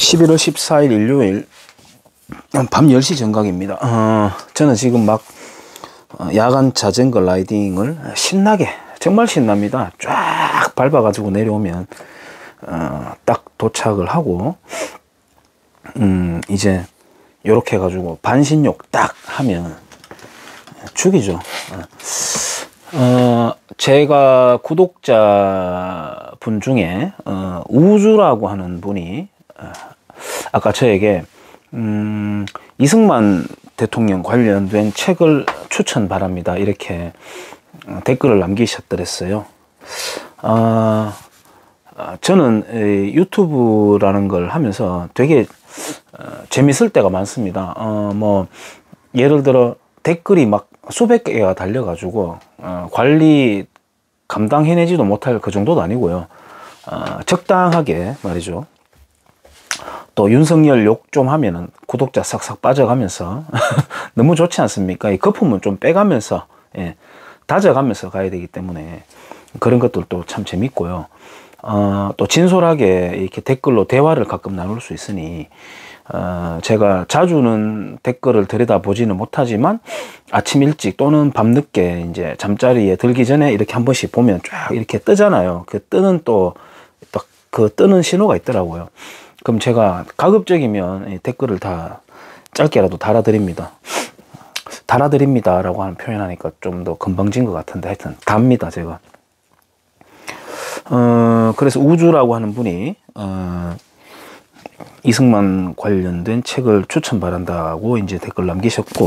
11월 14일 일요일 밤 10시 정각입니다. 저는 지금 막 야간 자전거 라이딩을 신나게, 정말 신납니다. 쫙 밟아가지고 내려오면 딱 도착을 하고 이제 요렇게 해가지고 반신욕 딱 하면 죽이죠. 제가 구독자 분 중에 우주라고 하는 분이 아까 저에게 이승만 대통령 관련된 책을 추천 바랍니다, 이렇게 댓글을 남기셨더랬어요. 저는 유튜브라는 걸 하면서 되게 재밌을 때가 많습니다. 뭐 예를 들어 댓글이 막 수백 개가 달려가지고 관리 감당해내지도 못할 그 정도도 아니고요. 적당하게 말이죠. 또 윤석열 욕 좀 하면은 구독자 싹싹 빠져가면서 너무 좋지 않습니까? 이 거품은 좀 빼가면서, 다져가면서 가야 되기 때문에 그런 것들도 참 재밌고요. 또 진솔하게 이렇게 댓글로 대화를 가끔 나눌 수 있으니 제가 자주는 댓글을 들여다보지는 못하지만 아침 일찍 또는 밤늦게 이제 잠자리에 들기 전에 이렇게 한 번씩 보면 쫙 이렇게 뜨잖아요. 그 뜨는 또 그 뜨는 신호가 있더라고요. 그럼 제가 가급적이면 댓글을 다 짧게라도 달아드립니다. 달아드립니다라고 하는 표현하니까 좀 더 건방진 것 같은데 하여튼 답니다, 제가. 그래서 우주라고 하는 분이 이승만 관련된 책을 추천 바란다고 이제 댓글 남기셨고,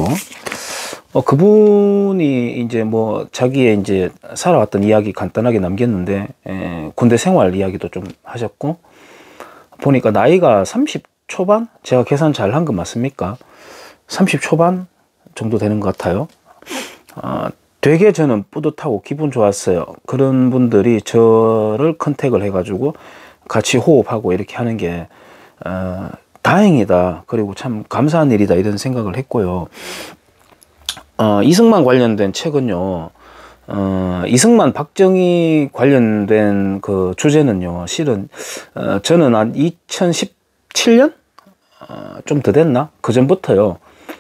그분이 이제 뭐 자기의 이제 살아왔던 이야기 간단하게 남겼는데, 군대 생활 이야기도 좀 하셨고, 보니까 나이가 30 초반? 제가 계산 잘 한 거 맞습니까? 30 초반 정도 되는 것 같아요. 되게 저는 뿌듯하고 기분 좋았어요. 그런 분들이 저를 컨택을 해가지고 같이 호흡하고 이렇게 하는 게 다행이다, 그리고 참 감사한 일이다, 이런 생각을 했고요. 이승만 관련된 책은요, 이승만 박정희 관련된 그 주제는요, 실은 저는 한 2017년? 좀 더 됐나? 그 전부터요,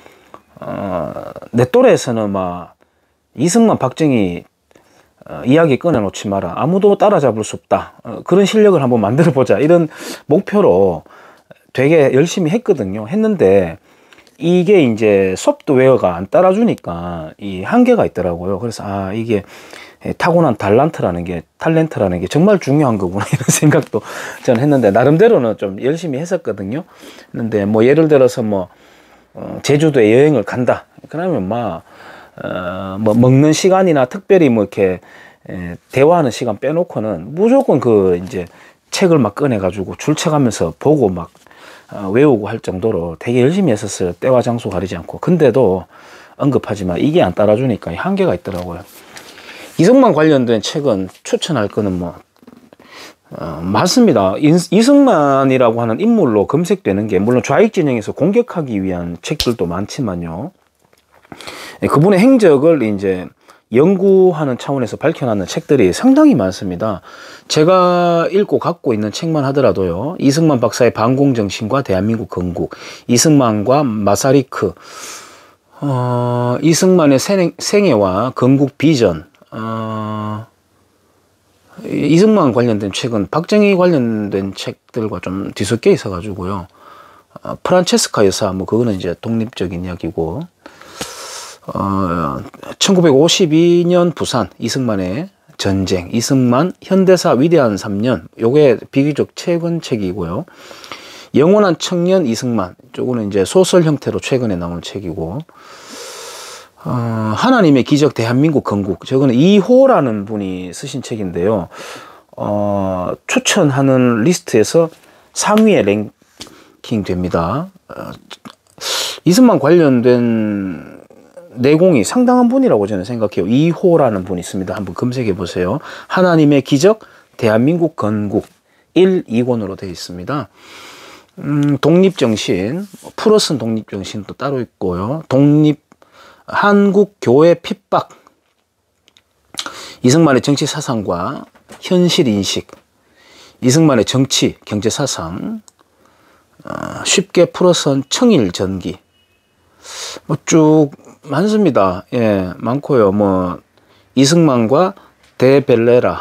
내 또래에서는 막 이승만 박정희 이야기 꺼내놓지 마라, 아무도 따라잡을 수 없다, 그런 실력을 한번 만들어 보자, 이런 목표로 되게 열심히 했거든요. 했는데 이게 이제 소프트웨어가 안 따라주니까 이 한계가 있더라고요. 그래서 이게 타고난 탤런트라는 게 정말 중요한 거구나, 이런 생각도 저는 했는데, 나름대로는 좀 열심히 했었거든요. 근데 뭐 예를 들어서 뭐 제주도에 여행을 간다, 그러면 막 뭐 먹는 시간이나 특별히 뭐 이렇게 대화하는 시간 빼놓고는 무조건 그 이제 책을 막 꺼내가지고 줄쳐가면서 보고 막 외우고 할 정도로 되게 열심히 했었어요. 때와 장소 가리지 않고. 근데도 언급하지만 이게 안 따라주니까 한계가 있더라고요. 이승만 관련된 책은 추천할 거는 뭐 맞습니다. 이승만이라고 하는 인물로 검색되는 게 물론 좌익 진영에서 공격하기 위한 책들도 많지만요, 그분의 행적을 이제 연구하는 차원에서 밝혀놨는 책들이 상당히 많습니다. 제가 읽고 갖고 있는 책만 하더라도요, 이승만 박사의 반공정신과 대한민국 건국, 이승만과 마사리크, 이승만의 생애와 건국 비전, 이승만 관련된 책은 박정희 관련된 책들과 좀 뒤섞여 있어 가지고요, 프란체스카 여사, 뭐 그거는 이제 독립적인 이야기고, 1952년 부산 이승만의 전쟁, 이승만 현대사 위대한 3년, 요게 비교적 최근 책이고요. 영원한 청년 이승만, 요거는 이제 소설 형태로 최근에 나온 책이고, 하나님의 기적 대한민국 건국, 저거는 이호라는 분이 쓰신 책인데요, 추천하는 리스트에서 상위에 랭킹 됩니다. 이승만 관련된 내공이 상당한 분이라고 저는 생각해요. 이호라는 분이 있습니다. 한번 검색해 보세요. 하나님의 기적 대한민국 건국 1, 2권으로 되어 있습니다. 독립정신, 풀어쓴 독립정신도 따로 있고요. 한국교회 핍박, 이승만의 정치 사상과 현실 인식, 이승만의 정치, 경제 사상, 쉽게 풀어선 청일전기. 뭐 쭉 많습니다. 예, 많고요. 뭐 이승만과 데벨레라,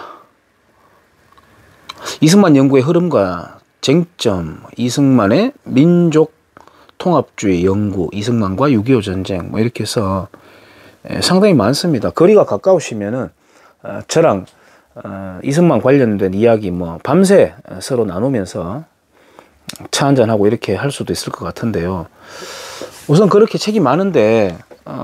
이승만 연구의 흐름과 쟁점, 이승만의 민족 통합주의 연구, 이승만과 6.25 전쟁, 뭐 이렇게 해서 상당히 많습니다. 거리가 가까우시면은 저랑 이승만 관련된 이야기 뭐 밤새 서로 나누면서 차 한잔하고 이렇게 할 수도 있을 것 같은데요. 우선 그렇게 책이 많은데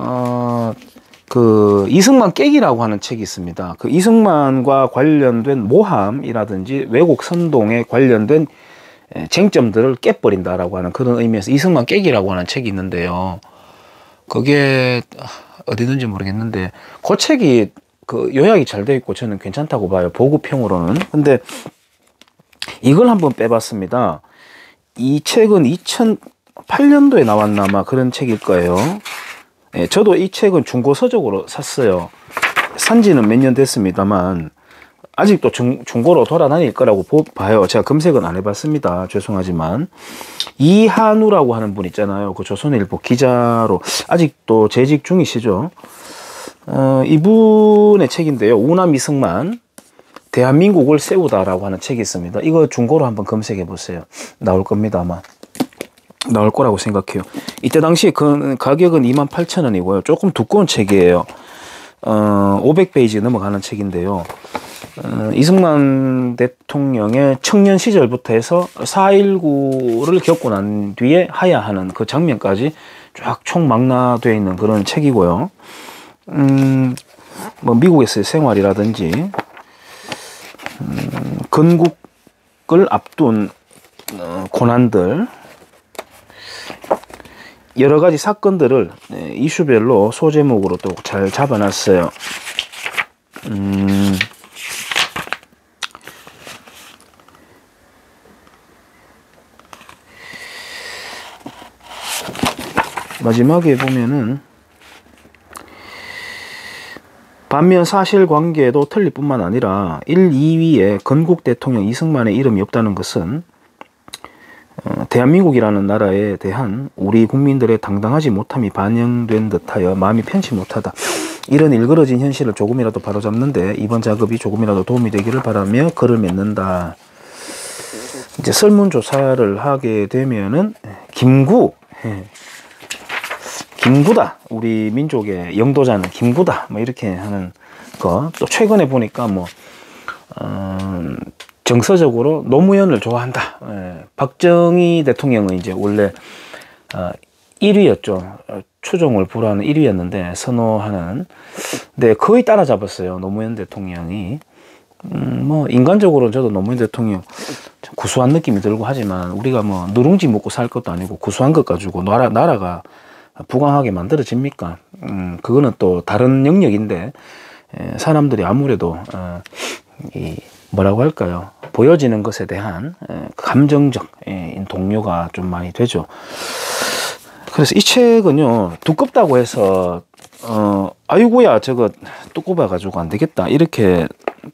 그 이승만 깨기라고 하는 책이 있습니다. 그 이승만과 관련된 모함이라든지 왜곡 선동에 관련된 쟁점들을 깨버린다라고 하는 그런 의미에서 이승만 깨기라고 하는 책이 있는데요. 그게 어디든지 모르겠는데 그 책이 그 요약이 잘 되어 있고 저는 괜찮다고 봐요. 보급형으로는. 근데 이걸 한번 빼봤습니다. 이 책은 2008년도에 나왔나 아마 그런 책일 거예요. 예, 저도 이 책은 중고 서적으로 샀어요. 산지는 몇 년 됐습니다만 아직도 중고로 돌아다닐 거라고 봐요. 제가 검색은 안 해봤습니다. 죄송하지만 이한우라고 하는 분 있잖아요. 그 조선일보 기자로 아직도 재직 중이시죠. 이분의 책인데요. 우남 이승만 대한민국을 세우다라고 하는 책이 있습니다. 이거 중고로 한번 검색해 보세요. 나올 겁니다. 아마 나올 거라고 생각해요. 이때 당시 그 가격은 28,000원이고요. 조금 두꺼운 책이에요. 500페이지 넘어가는 책인데요. 이승만 대통령의 청년 시절부터 해서 4.19를 겪고 난 뒤에 하야하는 그 장면까지 쫙 총망라되어 있는 그런 책이고요. 뭐 미국에서의 생활이라든지 건국을 앞둔 고난들, 여러 가지 사건들을 이슈별로 소제목으로 또 잘 잡아놨어요. 마지막에 보면은 반면 사실관계도 틀릴 뿐만 아니라 1, 2위에 건국 대통령 이승만의 이름이 없다는 것은 대한민국이라는 나라에 대한 우리 국민들의 당당하지 못함이 반영된 듯하여 마음이 편치 못하다. 이런 일그러진 현실을 조금이라도 바로잡는데 이번 작업이 조금이라도 도움이 되기를 바라며 글을 맺는다. 이제 설문조사를 하게 되면은 김구다. 우리 민족의 영도자는 김구다. 뭐 이렇게 하는 거. 또 최근에 보니까 뭐 정서적으로 노무현을 좋아한다. 박정희 대통령은 이제 원래 1위였죠. 추종을 불허하는 1위였는데 선호하는. 근데 거의 따라잡았어요. 노무현 대통령이. 뭐 인간적으로는 저도 노무현 대통령 구수한 느낌이 들고 하지만 우리가 뭐 누룽지 먹고 살 것도 아니고 구수한 것 가지고 나라가 부강하게 만들어집니까? 그거는 또 다른 영역인데 사람들이 아무래도 이 뭐라고 할까요? 보여지는 것에 대한 감정적 동요가 좀 많이 되죠. 그래서 이 책은요 두껍다고 해서 아이고야 저거 두꺼워 가지고 안 되겠다 이렇게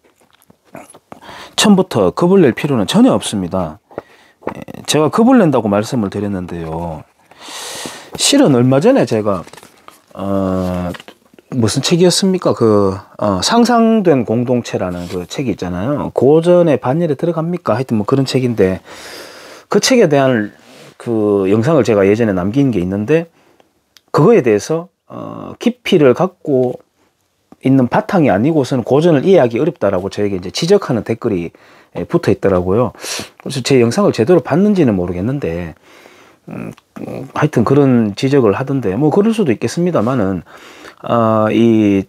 처음부터 겁을 낼 필요는 전혀 없습니다. 제가 겁을 낸다고 말씀을 드렸는데요. 실은 얼마 전에 제가 무슨 책이었습니까? 상상된 공동체라는 그 책이 있잖아요. 고전의 반열에 들어갑니까? 하여튼 뭐 그런 책인데 그 책에 대한 그 영상을 제가 예전에 남긴 게 있는데 그거에 대해서 깊이를 갖고 있는 바탕이 아니고서는 고전을 이해하기 어렵다라고 저에게 이제 지적하는 댓글이 붙어 있더라고요. 그래서 제 영상을 제대로 봤는지는 모르겠는데 하여튼 그런 지적을 하던데 뭐 그럴 수도 있겠습니다만은 이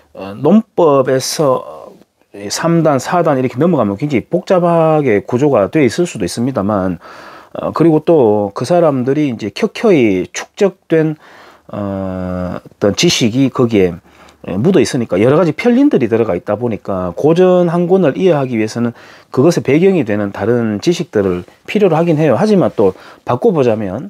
논법에서 3단, 4단 이렇게 넘어가면 굉장히 복잡하게 구조가 되어 있을 수도 있습니다만 그리고 또 그 사람들이 이제 켜켜이 축적된 어떤 지식이 거기에 묻어 있으니까 여러 가지 편린들이 들어가 있다 보니까 고전 한 권을 이해하기 위해서는 그것의 배경이 되는 다른 지식들을 필요로 하긴 해요. 하지만 또 바꿔보자면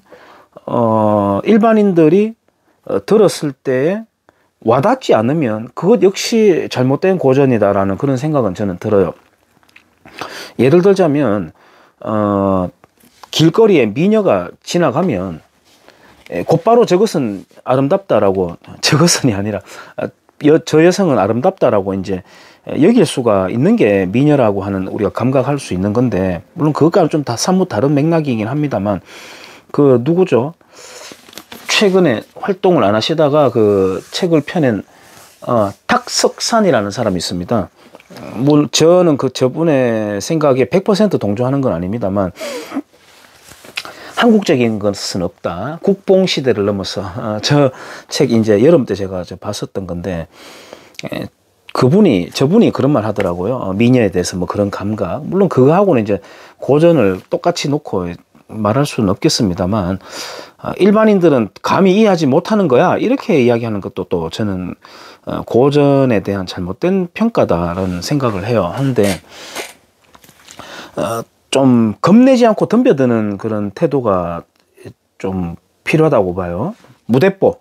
일반인들이 들었을 때 와닿지 않으면 그것 역시 잘못된 고전이다라는 그런 생각은 저는 들어요. 예를 들자면 길거리에 미녀가 지나가면 곧바로 저것은 아름답다라고, 저것은이 아니라 저 여성은 아름답다라고 이제 여길 수가 있는 게 미녀라고 하는, 우리가 감각할 수 있는 건데, 물론 그것과는 좀 다 사뭇 다른 맥락이긴 합니다만, 그 누구죠? 최근에 활동을 안 하시다가 그 책을 펴낸 탁석산이라는 사람이 있습니다. 뭐 저는 저분의 생각에 100% 동조하는 건 아닙니다만, 한국적인 것은 없다. 국뽕 시대를 넘어서 저 책 이제 여름 때 제가 봤었던 건데, 저분이 그런 말 하더라고요. 미녀에 대해서 뭐 그런 감각. 물론 그거하고는 이제 고전을 똑같이 놓고 말할 수는 없겠습니다만, 일반인들은 감히 이해하지 못하는 거야, 이렇게 이야기하는 것도 또 저는 고전에 대한 잘못된 평가다라는 생각을 해요. 하는데 좀 겁내지 않고 덤벼드는 그런 태도가 좀 필요하다고 봐요. 무대뽀.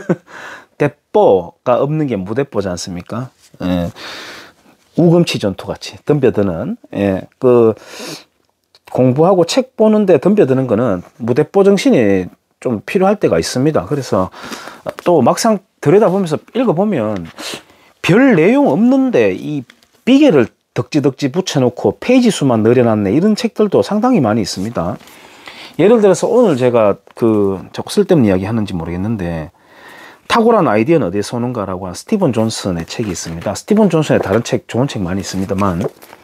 대뽀가 없는 게 무대뽀지 않습니까? 예. 우금치 전투 같이 덤벼드는, 예. 그 공부하고 책 보는데 덤벼드는 거는 무대뽀 정신이 좀 필요할 때가 있습니다. 그래서 또 막상 들여다보면서 읽어보면 별 내용 없는데 이 비계를 덕지덕지 붙여놓고 페이지 수만 늘여놨네, 이런 책들도 상당히 많이 있습니다. 예를 들어서 오늘 제가 자꾸 쓸데없는 이야기 하는지 모르겠는데, 탁월한 아이디어는 어디에서 오는가라고 하는 스티븐 존슨의 책이 있습니다. 스티븐 존슨의 다른 책, 좋은 책 많이 있습니다만,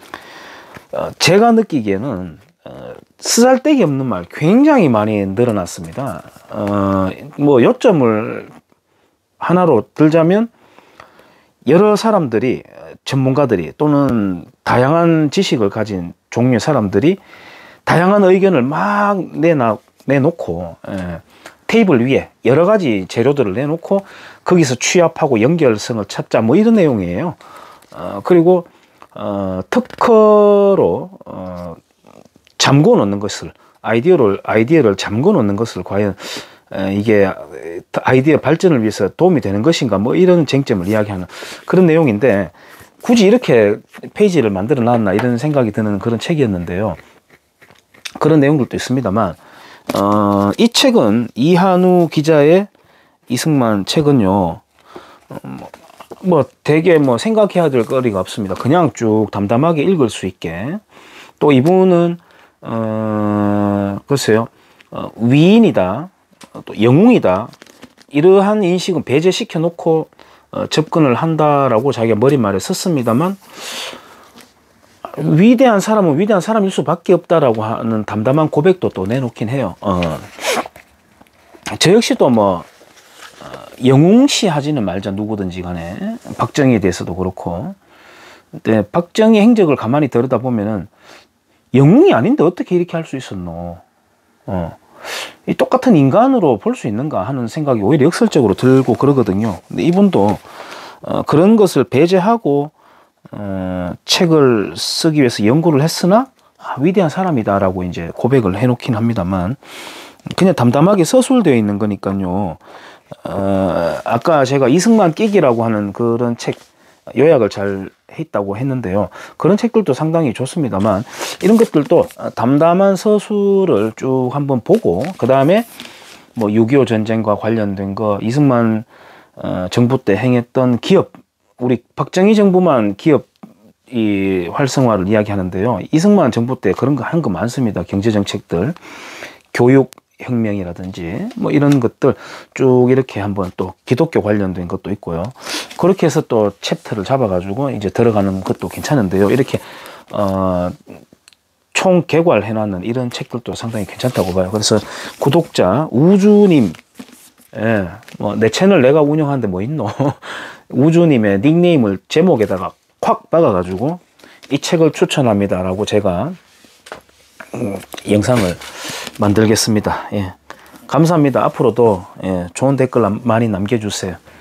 제가 느끼기에는 쓰잘데기 없는 말 굉장히 많이 늘어났습니다. 뭐 요점을 하나로 들자면, 여러 사람들이, 전문가들이 또는 다양한 지식을 가진 종류의 사람들이 다양한 의견을 막 내놓고, 테이블 위에 여러 가지 재료들을 내놓고 거기서 취합하고 연결성을 찾자, 뭐 이런 내용이에요. 그리고 특허로 잠궈 놓는 것을, 아이디어를 잠궈 놓는 것을 과연 이게 아이디어 발전을 위해서 도움이 되는 것인가, 뭐 이런 쟁점을 이야기하는 그런 내용인데, 굳이 이렇게 페이지를 만들어 놨나 이런 생각이 드는 그런 책이었는데요. 그런 내용들도 있습니다만, 이 책은, 이한우 기자의 이승만 책은요, 뭐 되게 뭐 생각해야 될 거리가 없습니다. 그냥 쭉 담담하게 읽을 수 있게. 또 이분은 글쎄요, 위인이다, 또 영웅이다, 이러한 인식은 배제시켜 놓고 접근을 한다라고 자기가 머릿말에 썼습니다만, 위대한 사람은 위대한 사람일 수밖에 없다라고 하는 담담한 고백도 또 내놓긴 해요. 저 역시도 뭐 영웅시하지는 말자, 누구든지 간에. 박정희에 대해서도 그렇고. 근데 박정희 행적을 가만히 들여다보면은 영웅이 아닌데 어떻게 이렇게 할 수 있었노? 이 똑같은 인간으로 볼 수 있는가 하는 생각이 오히려 역설적으로 들고 그러거든요. 근데 이분도 그런 것을 배제하고 책을 쓰기 위해서 연구를 했으나 위대한 사람이다라고 이제 고백을 해놓긴 합니다만, 그냥 담담하게 서술되어 있는 거니까요. 아까 제가 이승만 끼기라고 하는 그런 책 요약을 잘 했다고 했는데요. 그런 책들도 상당히 좋습니다만, 이런 것들도 담담한 서술을 쭉 한번 보고, 그 다음에 뭐 6.25 전쟁과 관련된 거, 이승만 정부 때 행했던 기업, 우리 박정희 정부만 기업 이 활성화를 이야기하는데요. 이승만 정부 때 그런 거 한 거 많습니다. 경제정책들, 교육혁명이라든지 뭐 이런 것들 쭉 이렇게 한번, 또 기독교 관련된 것도 있고요. 그렇게 해서 또 챕터를 잡아가지고 이제 들어가는 것도 괜찮은데요. 이렇게 총 개괄해놨는 이런 책들도 상당히 괜찮다고 봐요. 그래서 구독자 우주님, 예, 뭐 내 채널 내가 운영하는데 뭐 있노? 우주님의 닉네임을 제목에다가 콱 박아가지고 이 책을 추천합니다라고 제가 영상을 만들겠습니다. 예. 감사합니다. 앞으로도 좋은 댓글 많이 남겨주세요.